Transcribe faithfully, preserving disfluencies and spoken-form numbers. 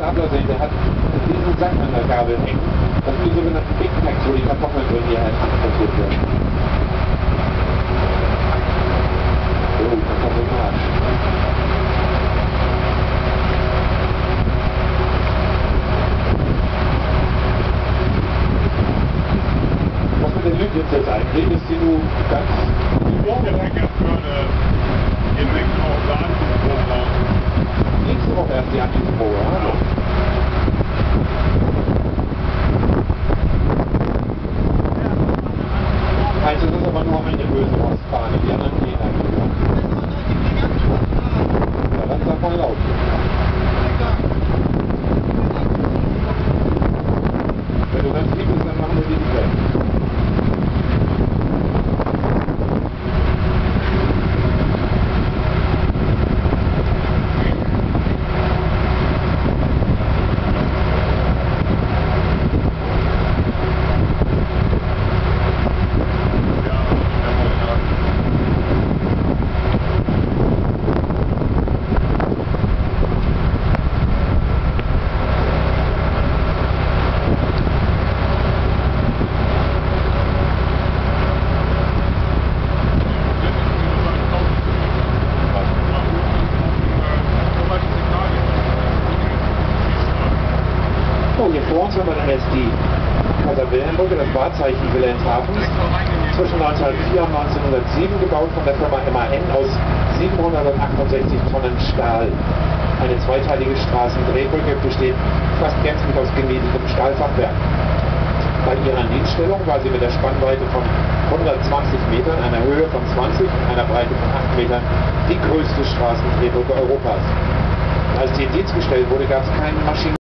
Stapler sehen, der hat diesen Sack an der Gabel hängen. Das sind die sogenannten Big Packs, wo die Kartoffeln drin hier halt transportiert werden. So, Kartoffelmarsch. Was mit den Lügen jetzt eigentlich? Ist die nur ganz... Die Wohngelenke für eine Elektroanprobe raus. Nächste Woche erst die Anprobe, ja? Also das ist aber nur eine böse Rostfahne, die anderen gehen eigentlich. Ja, das darf man laut. Wenn du ganz lieb bist, dann machen wir die nicht weg. So, hier vor uns haben wir dann jetzt die Kaiser Wilhelm-Brücke, das Wahrzeichen Wilhelmshavens, zwischen neunzehnhundertvier und neunzehnhundertsieben gebaut von der Firma M A N aus siebenhundertachtundsechzig Tonnen Stahl. Eine zweiteilige Straßendrehbrücke besteht fast gänzlich aus geniedetem Stahlfachwerk. Bei ihrer Dienststellung war sie mit der Spannweite von hundertzwanzig Metern, einer Höhe von zwanzig und einer Breite von acht Metern die größte Straßendrehbrücke Europas. Als die in Dienst gestellt wurde, gab es keinen Maschinen